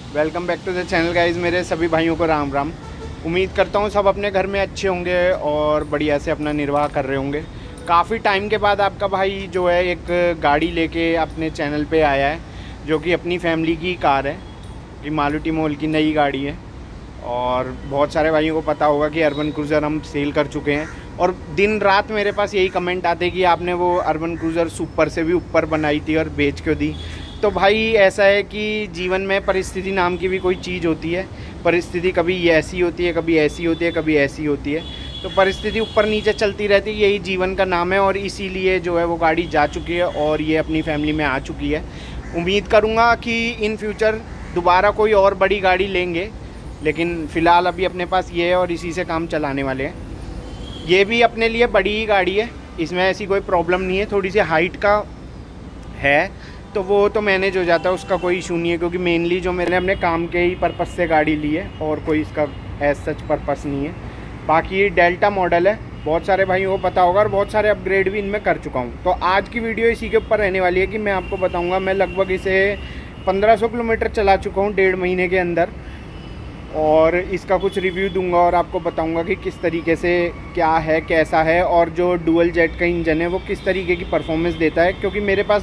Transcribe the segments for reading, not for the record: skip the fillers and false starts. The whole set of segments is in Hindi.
Welcome back to the channel guys. मेरे सभी भाइयों को राम राम। उम्मीद करता हूँ सब अपने घर में अच्छे होंगे और बढ़िया से अपना निर्वाह कर रहे होंगे। काफ़ी टाइम के बाद आपका भाई जो है एक गाड़ी लेके अपने चैनल पे आया है, जो कि अपनी फैमिली की कार है, कि मारुति मोल की नई गाड़ी है। और बहुत सारे भाइयों को पता होगा कि अर्बन क्रूज़र हम सेल कर चुके हैं और दिन रात मेरे पास यही कमेंट आते कि आपने वो अर्बन क्रूज़र सुपर से भी ऊपर बनाई थी और बेच क्यों दी। तो भाई ऐसा है कि जीवन में परिस्थिति नाम की भी कोई चीज़ होती है। परिस्थिति कभी ऐसी होती है, कभी ऐसी होती है, कभी ऐसी होती है। तो परिस्थिति ऊपर नीचे चलती रहती है, यही जीवन का नाम है। और इसीलिए जो है वो गाड़ी जा चुकी है और ये अपनी फैमिली में आ चुकी है। उम्मीद करूँगा कि इन फ्यूचर दोबारा कोई और बड़ी गाड़ी लेंगे, लेकिन फ़िलहाल अभी अपने पास ये है और इसी से काम चलाने वाले हैं। ये भी अपने लिए बड़ी ही गाड़ी है, इसमें ऐसी कोई प्रॉब्लम नहीं है। थोड़ी सी हाइट का है तो वो तो मैनेज हो जाता है, उसका कोई इशू नहीं है, क्योंकि मेनली जो मैंने अपने काम के ही पर्पस से गाड़ी ली है और कोई इसका एज सच पर्पस नहीं है। बाकी डेल्टा मॉडल है, बहुत सारे भाइयों को पता होगा और बहुत सारे अपग्रेड भी इनमें कर चुका हूँ। तो आज की वीडियो इसी के ऊपर रहने वाली है कि मैं आपको बताऊँगा। मैं लगभग इसे 1500 किलोमीटर चला चुका हूँ 1.5 महीने के अंदर, और इसका कुछ रिव्यू दूंगा और आपको बताऊंगा कि किस तरीके से क्या है, कैसा है, और जो डुअल जेट का इंजन है वो किस तरीके की परफॉर्मेंस देता है। क्योंकि मेरे पास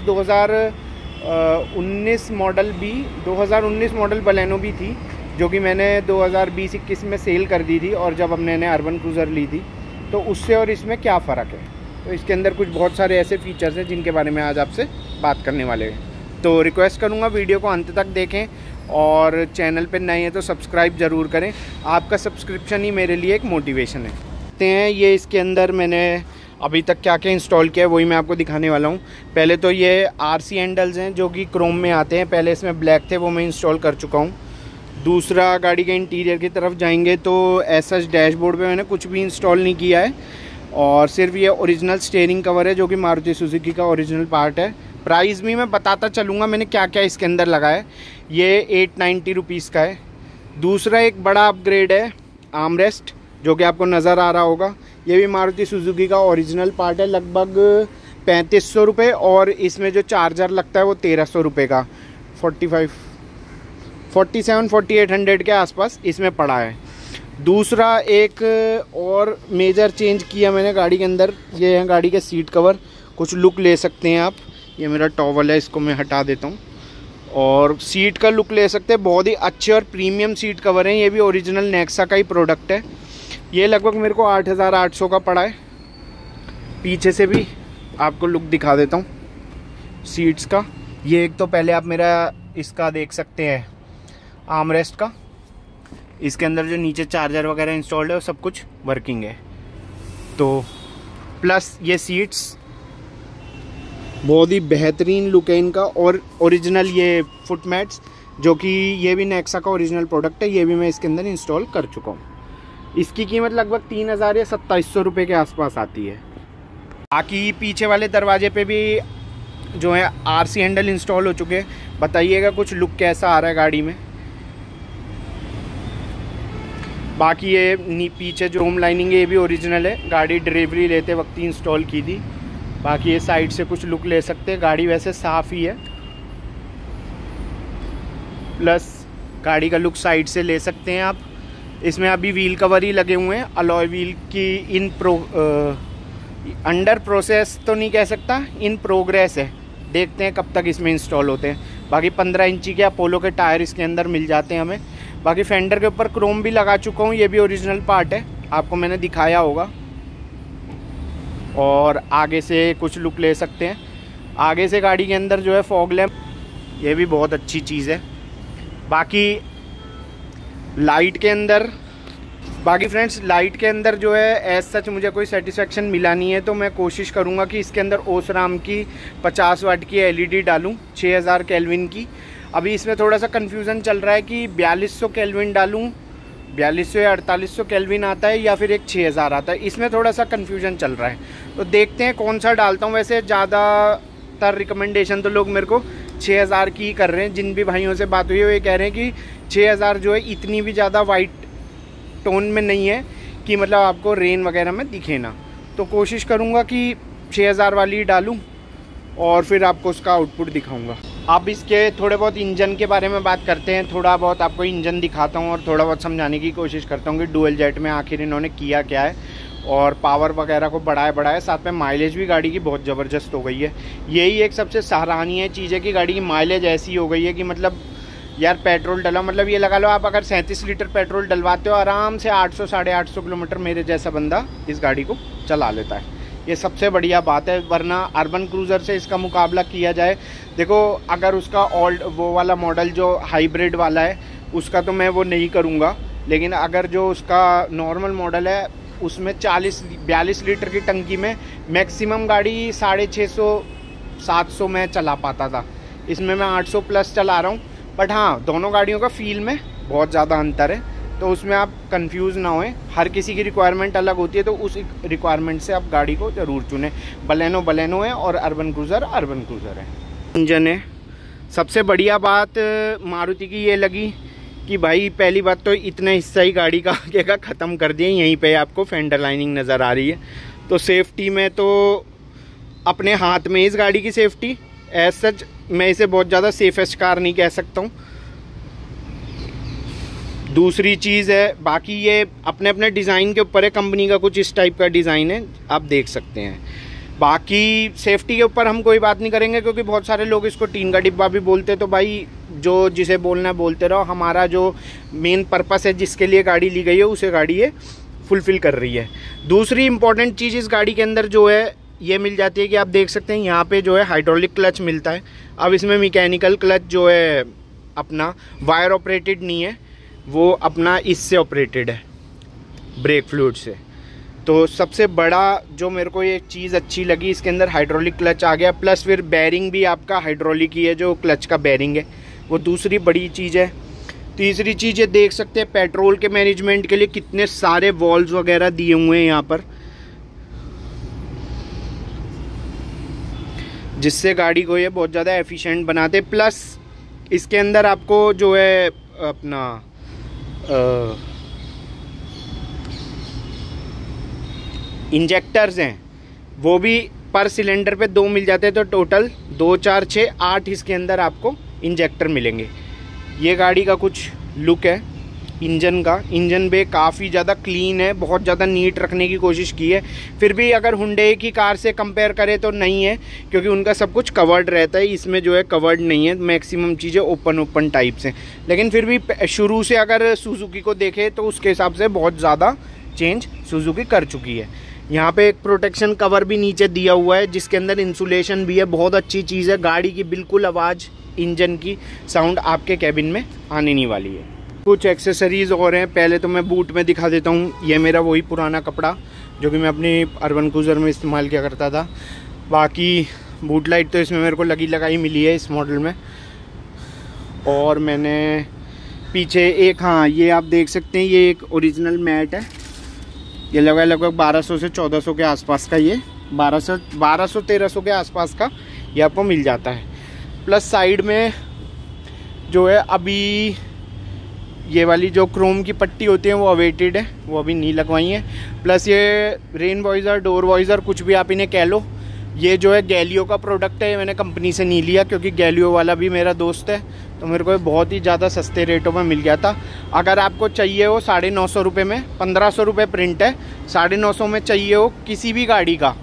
2019 मॉडल बलेनो भी थी, जो कि मैंने 2020-21 में सेल कर दी थी। और जब हमने अर्बन क्रूज़र ली थी तो उससे और इसमें क्या फ़र्क है, तो इसके अंदर कुछ बहुत सारे ऐसे फीचर्स हैं जिनके बारे में आज आपसे बात करने वाले हैं। तो रिक्वेस्ट करूँगा वीडियो को अंत तक देखें और चैनल पे नए हैं तो सब्सक्राइब ज़रूर करें। आपका सब्सक्रिप्शन ही मेरे लिए एक मोटिवेशन है। देखते हैं ये इसके अंदर मैंने अभी तक क्या क्या इंस्टॉल किया है, वही मैं आपको दिखाने वाला हूँ। पहले तो ये RC हैंडल्स हैं जो कि क्रोम में आते हैं, पहले इसमें ब्लैक थे, वो मैं इंस्टॉल कर चुका हूँ। दूसरा, गाड़ी के इंटीरियर की तरफ जाएंगे तो ऐसा डैशबोर्ड पे मैंने कुछ भी इंस्टॉल नहीं किया है, और सिर्फ ये ओरिजिनल स्टीयरिंग कवर है जो कि मारुति सुजुकी का ओरिजिनल पार्ट है। प्राइस भी मैं बताता चलूँगा मैंने क्या क्या इसके अंदर लगाया है। ये 890 रुपीज़ का है। दूसरा एक बड़ा अपग्रेड है आर्मरेस्ट, जो कि आपको नज़र आ रहा होगा। ये भी मारुति सुजुकी का ओरिजिनल पार्ट है, लगभग 3500 रुपये, और इसमें जो चार्जर लगता है वो 1300 रुपये का, 4800 के आसपास इसमें पड़ा है। दूसरा एक और मेजर चेंज किया मैंने गाड़ी के अंदर, ये है गाड़ी के सीट कवर। कुछ लुक ले सकते हैं आप, ये मेरा टॉवल है, इसको मैं हटा देता हूँ, और सीट का लुक ले सकते हैं। बहुत ही अच्छे और प्रीमियम सीट कवर हैं, ये भी ओरिजिनल नेक्सा का ही प्रोडक्ट है। ये लगभग मेरे को 8800 का पड़ा है। पीछे से भी आपको लुक दिखा देता हूँ सीट्स का। ये एक तो पहले आप मेरा इसका देख सकते हैं आर्मरेस्ट का, इसके अंदर जो नीचे चार्जर वगैरह इंस्टॉल्ड है वो सब कुछ वर्किंग है। तो प्लस ये सीट्स, बहुत ही बेहतरीन लुक है इनका। और ओरिजिनल ये फुट मैट्स, जो कि ये भी नेक्सा का ओरिजिनल प्रोडक्ट है, ये भी मैं इसके अंदर इंस्टॉल कर चुका हूँ। इसकी कीमत लगभग 3000 या 2700 रुपये के आसपास आती है। बाकी पीछे वाले दरवाजे पे भी जो है RC हैंडल इंस्टॉल हो चुके हैं। बताइएगा कुछ लुक कैसा आ रहा है गाड़ी में। बाकी ये पीछे जो होम लाइनिंग है ये भी ओरिजिनल है, गाड़ी डिलीवरी लेते वक्त ही इंस्टॉल की थी। बाकी ये साइड से कुछ लुक ले सकते हैं, गाड़ी वैसे साफ़ ही है। प्लस गाड़ी का लुक साइड से ले सकते हैं आप। इसमें अभी व्हील कवर ही लगे हुए हैं, अलॉय व्हील की अंडर प्रोसेस तो नहीं कह सकता, इन प्रोग्रेस है। देखते हैं कब तक इसमें इंस्टॉल होते हैं। बाकी 15 इंची के अपोलो के टायर इसके अंदर मिल जाते हैं हमें। बाकी फेंडर के ऊपर क्रोम भी लगा चुका हूँ, ये भी ओरिजिनल पार्ट है, आपको मैंने दिखाया होगा। और आगे से कुछ लुक ले सकते हैं। आगे से गाड़ी के अंदर जो है फॉग लैम्प, ये भी बहुत अच्छी चीज़ है। बाकी लाइट के अंदर, बाकी फ्रेंड्स लाइट के अंदर जो है एज सच मुझे कोई सेटिस्फेक्शन मिला नहीं है, तो मैं कोशिश करूँगा कि इसके अंदर ओसराम की 50 वाट की LED डालूँ, 6000 केल्विन की। अभी इसमें थोड़ा सा कन्फ्यूज़न चल रहा है कि 4200 केल्विन डालूँ, 4200 या 4800 केल्विन आता है, या फिर एक 6000 आता है। इसमें थोड़ा सा कन्फ्यूजन चल रहा है, तो देखते हैं कौन सा डालता हूँ। वैसे ज़्यादातर रिकमेंडेशन तो लोग मेरे को 6000 की ही कर रहे हैं। जिन भी भाइयों से बात हुई है वो ये कह रहे हैं कि 6000 जो है इतनी भी ज़्यादा वाइट टोन में नहीं है कि मतलब आपको रेन वगैरह में दिखे ना। तो कोशिश करूँगा कि 6000 वाली डालूँ और फिर आपको उसका आउटपुट दिखाऊँगा। अब इसके थोड़े बहुत इंजन के बारे में बात करते हैं। थोड़ा बहुत आपको इंजन दिखाता हूँ और थोड़ा बहुत समझाने की कोशिश करता हूँ कि डुअल जेट में आखिर इन्होंने किया क्या है और पावर वगैरह को बढ़ाया। साथ में माइलेज भी गाड़ी की बहुत ज़बरदस्त हो गई है। यही एक सबसे सराहनीय चीज़ है कि गाड़ी की माइलेज ऐसी हो गई है कि मतलब यार पेट्रोल डला, मतलब ये लगा लो आप अगर 37 लीटर पेट्रोल डलवाते हो आराम से 800 साढ़े 800 किलोमीटर मेरे जैसा बंदा इस गाड़ी को चला लेता है। ये सबसे बढ़िया बात है। वरना अर्बन क्रूज़र से इसका मुकाबला किया जाए, देखो अगर उसका ओल्ड वो वाला मॉडल जो हाइब्रिड वाला है उसका तो मैं वो नहीं करूँगा, लेकिन अगर जो उसका नॉर्मल मॉडल है उसमें 42 लीटर की टंकी में मैक्सिमम गाड़ी 650 700 में चला पाता था। इसमें मैं 800 प्लस चला रहा हूँ। बट हाँ, दोनों गाड़ियों का फील में बहुत ज़्यादा अंतर है, तो उसमें आप कंफ्यूज ना होएं। हर किसी की रिक्वायरमेंट अलग होती है, तो उस रिक्वायरमेंट से आप गाड़ी को ज़रूर चुनें। बलेनो है और अर्बन क्रूज़र है। इंजन है। सबसे बढ़िया बात मारुति की ये लगी कि भाई पहली बात तो इतना हिस्सा ही गाड़ी का आगे का ख़त्म कर दिए। यहीं पे आपको फेंडर लाइनिंग नज़र आ रही है, तो सेफ्टी में तो अपने हाथ में इस गाड़ी की सेफ्टी एज सच मैं इसे बहुत ज़्यादा सेफेस्ट कार नहीं कह सकता हूँ। दूसरी चीज़ है, बाकी ये अपने अपने डिज़ाइन के ऊपर है। कंपनी का कुछ इस टाइप का डिज़ाइन है, आप देख सकते हैं। बाकी सेफ्टी के ऊपर हम कोई बात नहीं करेंगे, क्योंकि बहुत सारे लोग इसको टीन का डिब्बा भी बोलते हैं। तो भाई जो जिसे बोलना है बोलते रहो, हमारा जो मेन पर्पस है जिसके लिए गाड़ी ली गई है उसे गाड़ी ये फुलफ़िल कर रही है। दूसरी इंपॉर्टेंट चीज़ इस गाड़ी के अंदर जो है ये मिल जाती है कि आप देख सकते हैं यहाँ पे जो है हाइड्रोलिक क्लच मिलता है। अब इसमें मैकेनिकल क्लच जो है अपना वायर ऑपरेटेड नहीं है, वो अपना इससे ऑपरेटेड है, ब्रेक फ्लूइड से। तो सबसे बड़ा जो मेरे को ये चीज़ अच्छी लगी, इसके अंदर हाइड्रोलिक क्लच आ गया, प्लस फिर बैरिंग भी आपका हाइड्रोलिक ही है, जो क्लच का बैरिंग है वो दूसरी बड़ी चीज़ है। तीसरी चीज़ ये देख सकते हैं पेट्रोल के मैनेजमेंट के लिए कितने सारे वॉल्व्स वगैरह दिए हुए हैं यहाँ पर, जिससे गाड़ी को ये बहुत ज़्यादा एफिशिएंट बनाते। प्लस इसके अंदर आपको जो है अपना इंजेक्टर्स हैं वो भी पर सिलेंडर पे 2 मिल जाते हैं, तो टोटल 2 4 6 8 इसके अंदर आपको इंजेक्टर मिलेंगे। ये गाड़ी का कुछ लुक है इंजन का। इंजन भी काफ़ी ज़्यादा क्लीन है, बहुत ज़्यादा नीट रखने की कोशिश की है। फिर भी अगर हुंडई की कार से कंपेयर करें तो नहीं है, क्योंकि उनका सब कुछ कवर्ड रहता है, इसमें जो है कवर्ड नहीं है। मैक्सिमम चीज़ें ओपन टाइप से, लेकिन फिर भी शुरू से अगर सुजुकी को देखें तो उसके हिसाब से बहुत ज़्यादा चेंज सुजुकी कर चुकी है। यहाँ पे एक प्रोटेक्शन कवर भी नीचे दिया हुआ है, जिसके अंदर इंसुलेशन भी है। बहुत अच्छी चीज़ है। गाड़ी की बिल्कुल आवाज़ इंजन की साउंड आपके कैबिन में आने नहीं वाली है। कुछ एक्सेसरीज़ और हैं, पहले तो मैं बूट में दिखा देता हूँ। ये मेरा वही पुराना कपड़ा जो कि मैं अपनी अर्बन क्रूज़र में इस्तेमाल किया करता था। बाकी बूट लाइट तो इसमें मेरे को लगाई मिली है इस मॉडल में। और मैंने पीछे एक, हाँ ये आप देख सकते हैं, ये एक ओरिजिनल मैट है। ये लगभग 1200 से 1400 के आसपास का, ये 1200-1300 के आसपास का ये आपको मिल जाता है। प्लस साइड में जो है अभी ये वाली जो क्रोम की पट्टी होती है वो अवेटेड है, वो अभी नहीं लगवाई है। प्लस ये रेन वॉइज़र, डोर वॉइज़र, कुछ भी आप इन्हें कह लो, ये जो है गैलियो का प्रोडक्ट है। मैंने कंपनी से नहीं लिया, क्योंकि गैलियो वाला भी मेरा दोस्त है, तो मेरे को बहुत ही ज़्यादा सस्ते रेटों में मिल गया था। अगर आपको चाहिए हो 950 रुपये में, 1500 रुपये प्रिंट है, 950 में चाहिए हो किसी भी गाड़ी का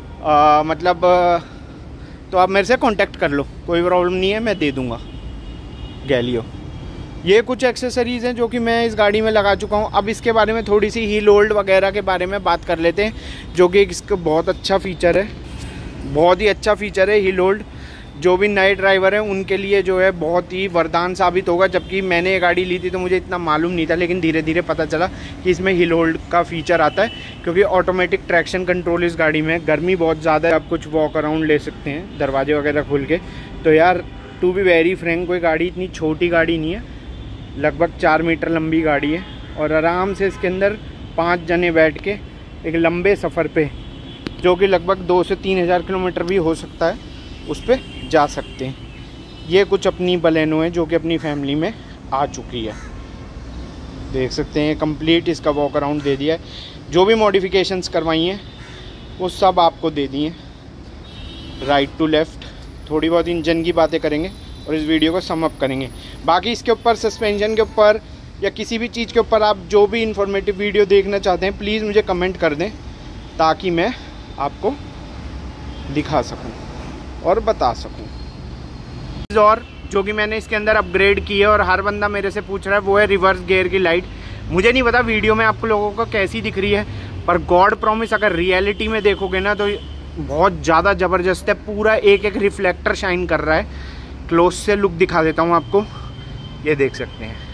तो आप मेरे से कांटेक्ट कर लो, कोई प्रॉब्लम नहीं है, मैं दे दूँगा गैलियो। ये कुछ एक्सेसरीज़ हैं जो कि मैं इस गाड़ी में लगा चुका हूँ। अब इसके बारे में थोड़ी सी हील होल्ड वगैरह के बारे में बात कर लेते हैं, जो कि इसका बहुत अच्छा फ़ीचर है, बहुत ही अच्छा फ़ीचर है हील होल्ड। जो भी नए ड्राइवर हैं उनके लिए जो है बहुत ही वरदान साबित होगा। जबकि मैंने ये गाड़ी ली थी तो मुझे इतना मालूम नहीं था, लेकिन धीरे धीरे पता चला कि इसमें हील होल्ड का फ़ीचर आता है, क्योंकि ऑटोमेटिक ट्रैक्शन कंट्रोल इस गाड़ी में। गर्मी बहुत ज़्यादा है, आप कुछ वॉक अराउंड ले सकते हैं दरवाजे वगैरह खोल के। तो यार टू बी वेरी फ्रैंक, कोई गाड़ी इतनी छोटी गाड़ी नहीं है, लगभग 4 मीटर लंबी गाड़ी है, और आराम से इसके अंदर 5 जने बैठ के एक लंबे सफ़र पे, जो कि लगभग 2 से 3 हज़ार किलोमीटर भी हो सकता है, उस पर जा सकते हैं। ये कुछ अपनी बलेनो है जो कि अपनी फैमिली में आ चुकी है, देख सकते हैं। कंप्लीट इसका वॉक अराउंड दे दिया है। जो भी मॉडिफिकेशंस करवाई हैं वो सब आपको दे दी हैं, राइट टू लेफ़्ट। थोड़ी बहुत इंजन की बातें करेंगे, और इस वीडियो को सम अप करेंगे। बाकी इसके ऊपर सस्पेंशन के ऊपर या किसी भी चीज़ के ऊपर आप जो भी इन्फॉर्मेटिव वीडियो देखना चाहते हैं प्लीज़ मुझे कमेंट कर दें, ताकि मैं आपको दिखा सकूं और बता सकूं। और जो कि मैंने इसके अंदर अपग्रेड की है और हर बंदा मेरे से पूछ रहा है, वो है रिवर्स गियर की लाइट। मुझे नहीं पता वीडियो में आपको लोगों को कैसी दिख रही है, पर गॉड प्रॉमिस अगर रियलिटी में देखोगे ना तो बहुत ज़्यादा ज़बरदस्त है। पूरा एक एक रिफ्लेक्टर शाइन कर रहा है। क्लोज से लुक दिखा देता हूँ आपको, ये देख सकते हैं।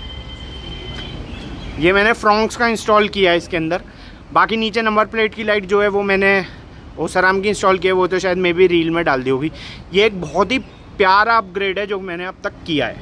ये मैंने फ्रॉन्क्स का इंस्टॉल किया है इसके अंदर। बाकी नीचे नंबर प्लेट की लाइट जो है वो मैंने ओसराम की इंस्टॉल की है, वो तो शायद मे भी रील में डाल दी होगी। ये एक बहुत ही प्यारा अपग्रेड है जो मैंने अब तक किया है।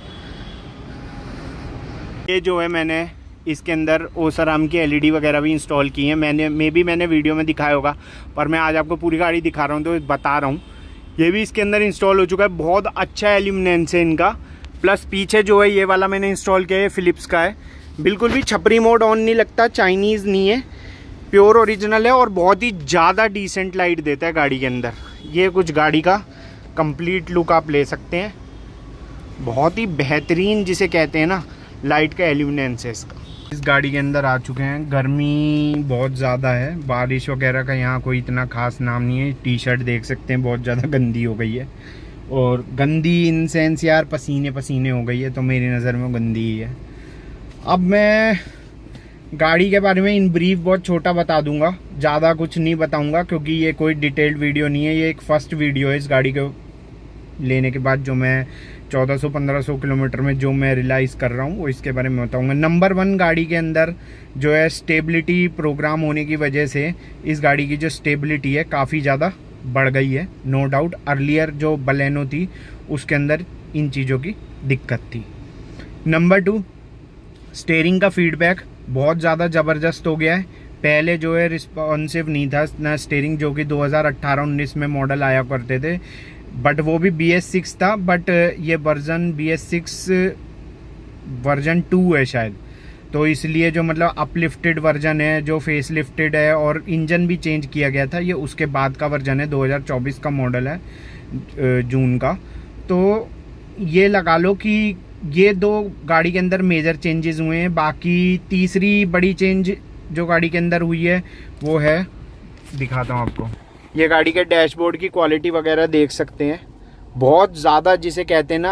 ये जो है मैंने इसके अंदर ओसराम की एलईडी वगैरह भी इंस्टॉल की है। मैंने वीडियो में दिखाया होगा, पर मैं आज आपको पूरी गाड़ी दिखा रहा हूँ तो बता रहा हूँ। ये भी इसके अंदर इंस्टॉल हो चुका है। बहुत अच्छा एल्यूमिनेंस है इनका। प्लस पीछे जो है ये वाला मैंने इंस्टॉल किया है, फिलिप्स का है। बिल्कुल भी छपरी मोड ऑन नहीं लगता, चाइनीज़ नहीं है, प्योर ओरिजिनल है और बहुत ही ज़्यादा डिसेंट लाइट देता है गाड़ी के अंदर। ये कुछ गाड़ी का कंप्लीट लुक आप ले सकते हैं। बहुत ही बेहतरीन जिसे कहते हैं ना लाइट का एल्यूमिनेंस है इसका। इस गाड़ी के अंदर आ चुके हैं। गर्मी बहुत ज़्यादा है, बारिश वगैरह का यहाँ कोई इतना खास नाम नहीं है। टी शर्ट देख सकते हैं बहुत ज़्यादा गंदी हो गई है, और गंदी इन सेंस यार पसीने पसीने हो गई है, तो मेरी नज़र में गंदी ही है। अब मैं गाड़ी के बारे में इन ब्रीफ बहुत छोटा बता दूंगा, ज़्यादा कुछ नहीं बताऊंगा, क्योंकि ये कोई डिटेल्ड वीडियो नहीं है। ये एक फर्स्ट वीडियो है इस गाड़ी को लेने के बाद, जो मैं 1400-1500 किलोमीटर में जो मैं रियलाइज़ कर रहा हूँ वो इसके बारे में बताऊंगा। नंबर 1 गाड़ी के अंदर जो है स्टेबिलिटी प्रोग्राम होने की वजह से इस गाड़ी की जो स्टेबिलिटी है काफ़ी ज़्यादा बढ़ गई है, नो डाउट। अर्लियर जो बलेनो थी उसके अंदर इन चीज़ों की दिक्कत थी। नंबर 2, स्टीयरिंग का फीडबैक बहुत ज़्यादा ज़बरदस्त हो गया है। पहले जो है रिस्पॉन्सिव नहीं था ना स्टीयरिंग, जो कि 2018-19 में मॉडल आया करते थे, बट वो भी BS6 था। बट ये वर्जन BS6 वर्जन 2 है शायद, तो इसलिए जो मतलब अपलिफ्टेड वर्जन है, जो फेस लिफ्टेड है और इंजन भी चेंज किया गया था, ये उसके बाद का वर्जन है। 2024 का मॉडल है, जून का। तो ये लगा लो कि ये 2 गाड़ी के अंदर मेजर चेंजेस हुए हैं। बाकी तीसरी बड़ी चेंज जो गाड़ी के अंदर हुई है वो है, दिखाता हूँ आपको। ये गाड़ी के डैशबोर्ड की क्वालिटी वगैरह देख सकते हैं, बहुत ज़्यादा जिसे कहते हैं ना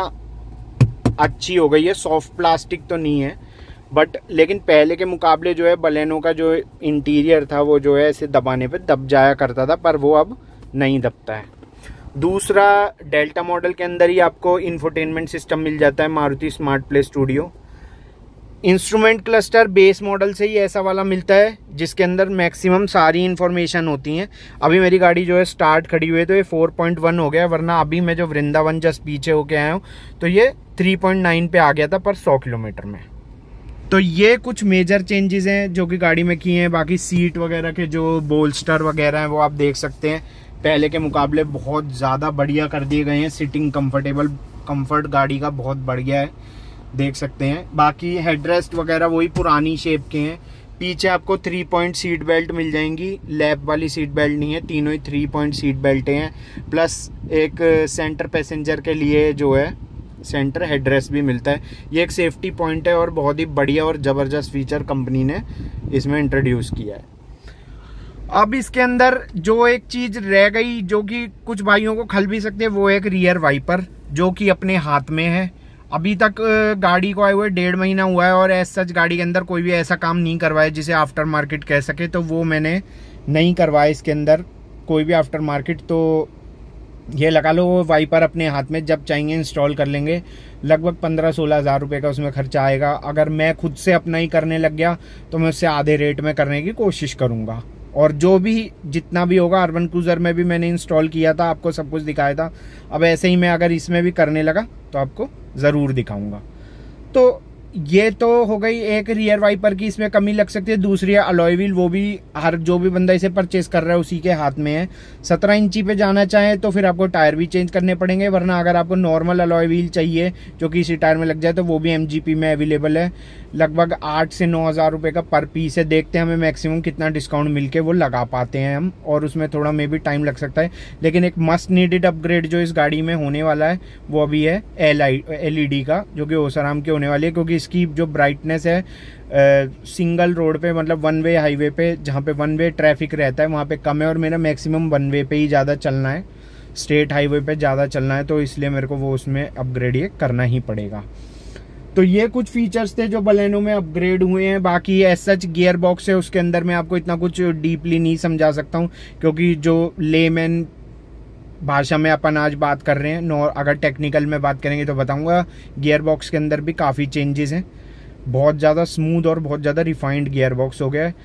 अच्छी हो गई है। सॉफ्ट प्लास्टिक तो नहीं है, बट लेकिन पहले के मुकाबले जो है बलेनो का जो इंटीरियर था वो जो है ऐसे दबाने पे दब जाया करता था, पर वो अब नहीं दबता है। दूसरा, डेल्टा मॉडल के अंदर ही आपको इंफोटेनमेंट सिस्टम मिल जाता है, Maruti smart play studio. Instrument cluster base model से ही ऐसा वाला मिलता है, जिसके अंदर मैक्सिमम सारी इन्फॉर्मेशन होती हैं। अभी मेरी गाड़ी जो है स्टार्ट खड़ी हुई है तो ये 4.1 हो गया, वरना अभी मैं जो वृंदावन जस्ट पीछे होके आया हूँ तो ये 3.9 पे आ गया था पर 100 किलोमीटर में। तो ये कुछ मेजर चेंजेस हैं जो कि गाड़ी में किए हैं। बाकी सीट वगैरह के जो बोल्स्टर वगैरह हैं वो आप देख सकते हैं, पहले के मुकाबले बहुत ज़्यादा बढ़िया कर दिए गए हैं। सिटिंग कंफर्ट गाड़ी का बहुत बढ़ गया है, देख सकते हैं। बाकी हेडरेस्ट वगैरह वही पुरानी शेप के हैं। पीछे आपको 3 पॉइंट सीट बेल्ट मिल जाएंगी, लैप वाली सीट बेल्ट नहीं है, तीनों ही 3 पॉइंट सीट बेल्ट हैं। प्लस एक सेंटर पैसेंजर के लिए जो है सेंटर हेडरेस्ट भी मिलता है। ये एक सेफ्टी पॉइंट है और बहुत ही बढ़िया और ज़बरदस्त फीचर कंपनी ने इसमें इंट्रोड्यूस किया है। अब इसके अंदर जो एक चीज़ रह गई जो कि कुछ भाइयों को खल भी सकते हैं, वो एक रियर वाइपर जो कि अपने हाथ में है। अभी तक गाड़ी को आए हुए 1.5 महीना हुआ है और एज सच गाड़ी के अंदर कोई भी ऐसा काम नहीं करवाया जिसे आफ्टर मार्केट कह सके, तो वो मैंने नहीं करवाया इसके अंदर कोई भी आफ्टर मार्केट। तो ये लगा लो वो वाइपर अपने हाथ में जब चाहेंगे इंस्टॉल कर लेंगे। लगभग 15-16 हज़ार रुपये का उसमें खर्चा आएगा। अगर मैं खुद से अपना ही करने लग गया तो मैं उससे आधे रेट में करने की कोशिश करूँगा। और जो भी जितना भी होगा, अर्बन क्रूजर में भी मैंने इंस्टॉल किया था, आपको सब कुछ दिखाया था। अब ऐसे ही मैं अगर इसमें भी करने लगा तो आपको ज़रूर दिखाऊंगा। तो ये तो हो गई एक रियर वाइपर की इसमें कमी लग सकती है। दूसरी है अलॉय व्हील, वो भी हर जो भी बंदा इसे परचेज कर रहा है उसी के हाथ में है। 17 इंची पे जाना चाहे तो फिर आपको टायर भी चेंज करने पड़ेंगे, वरना अगर आपको नॉर्मल अलॉय व्हील चाहिए जो कि इसी टायर में लग जाए तो वो भी MGP में अवेलेबल है। लगभग 8 से 9 हज़ार रुपये का पर पीस है। देखते हैं हमें मैक्सिमम कितना डिस्काउंट मिलके वो लगा पाते हैं हम, और उसमें थोड़ा मे भी टाइम लग सकता है। लेकिन एक मस्ट नीडेड अपग्रेड जो इस गाड़ी में होने वाला है वो अभी है LED का, जो कि ओसाराम की होने वाली है, क्योंकि इसकी जो ब्राइटनेस है सिंगल रोड पे, मतलब वन वे हाईवे पे जहाँ पे वन वे ट्रैफिक रहता है वहाँ पे कम है, और मेरा मैक्सिमम वन वे पे ही ज़्यादा चलना है, स्टेट हाईवे पे ज़्यादा चलना है, तो इसलिए मेरे को वो उसमें अपग्रेड ये करना ही पड़ेगा। तो ये कुछ फीचर्स थे जो बलेनो में अपग्रेड हुए हैं। बाकी एज सच गियर बॉक्स है उसके अंदर, मैं आपको इतना कुछ डीपली नहीं समझा सकता हूँ, क्योंकि जो लेमैन भाषा में अपन आज बात कर रहे हैं, अगर टेक्निकल में बात करेंगे तो बताऊंगा। गियर बॉक्स के अंदर भी काफ़ी चेंजेस हैं, बहुत ज़्यादा स्मूथ और बहुत ज़्यादा रिफाइंड गियर बॉक्स हो गया है।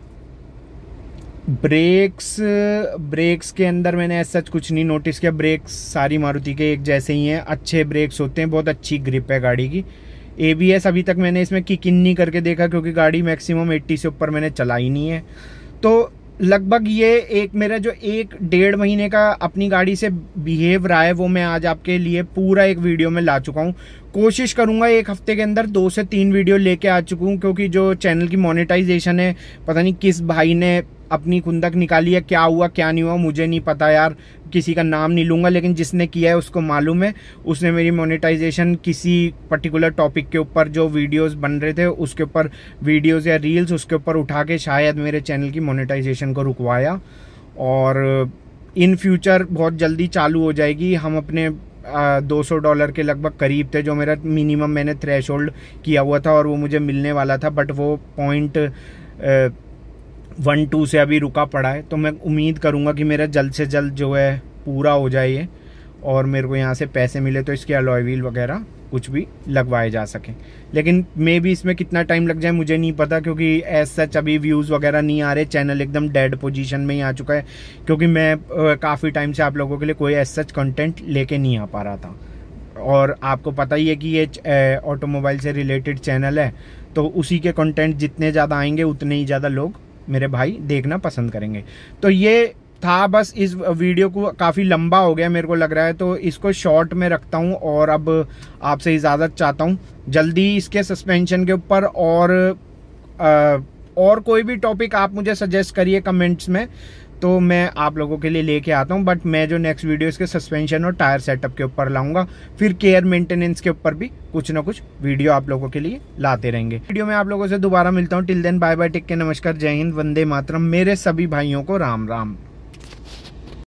ब्रेक्स के अंदर मैंने ऐसा कुछ नहीं नोटिस किया। ब्रेक्स सारी मारुति के एक जैसे ही हैं, अच्छे ब्रेक्स होते हैं, बहुत अच्छी ग्रिप है गाड़ी की। ABS अभी तक मैंने इसमें किक इन नहीं करके देखा, क्योंकि गाड़ी मैक्सिमम 80 से ऊपर मैंने चलाई नहीं है। तो लगभग ये एक मेरा जो 1-1.5 महीने का अपनी गाड़ी से बिहेव रहा है वो मैं आज आपके लिए पूरा एक वीडियो में ला चुका हूँ। कोशिश करूंगा एक हफ्ते के अंदर 2 से 3 वीडियो लेके आ चुका हूँ, क्योंकि जो चैनल की मोनेटाइजेशन है पता नहीं किस भाई ने अपनी खुंदक निकाली है, क्या हुआ क्या नहीं हुआ मुझे नहीं पता यार, किसी का नाम नहीं लूँगा, लेकिन जिसने किया है उसको मालूम है। उसने मेरी मोनेटाइजेशन किसी पर्टिकुलर टॉपिक के ऊपर जो वीडियोस बन रहे थे उसके ऊपर, वीडियोस या रील्स उसके ऊपर उठा के शायद मेरे चैनल की मोनेटाइजेशन को रुकवाया, और इन फ्यूचर बहुत जल्दी चालू हो जाएगी। हम अपने $200 के लगभग करीब थे, जो मेरा मिनिमम मैंने थ्रेशोल्ड किया हुआ था और वो मुझे मिलने वाला था, बट वो 0.12 से अभी रुका पड़ा है। तो मैं उम्मीद करूंगा कि मेरा जल्द से जल्द जो है पूरा हो जाए ये, और मेरे को यहाँ से पैसे मिले तो इसके अलॉय व्हील वगैरह कुछ भी लगवाए जा सके। लेकिन मे भी इसमें कितना टाइम लग जाए मुझे नहीं पता, क्योंकि एज सच अभी व्यूज़ वगैरह नहीं आ रहे, चैनल एकदम डेड पोजीशन में ही आ चुका है, क्योंकि मैं काफ़ी टाइम से आप लोगों के लिए कोई एज सच कंटेंट लेके नहीं आ पा रहा था। और आपको पता ही है कि ये ऑटोमोबाइल से रिलेटेड चैनल है, तो उसी के कंटेंट जितने ज़्यादा आएंगे उतने ही ज़्यादा लोग मेरे भाई देखना पसंद करेंगे। तो ये था बस, इस वीडियो को काफ़ी लंबा हो गया मेरे को लग रहा है, तो इसको शॉर्ट में रखता हूँ, और अब आपसे इजाज़त चाहता हूँ। जल्दी इसके सस्पेंशन के ऊपर और कोई भी टॉपिक आप मुझे सजेस्ट करिए कमेंट्स में, तो मैं आप लोगों के लिए लेके आता हूं। बट मैं जो नेक्स्ट वीडियो इसके सस्पेंशन और टायर सेटअप के ऊपर लाऊंगा, फिर केयर मेंटेनेंस के ऊपर भी कुछ ना कुछ वीडियो आप लोगों के लिए लाते रहेंगे। वीडियो में आप लोगों से दोबारा मिलता हूं। Till then bye bye, take care, नमस्कार, जय हिंद, वंदे मातरम। मेरे सभी भाइयों को राम राम।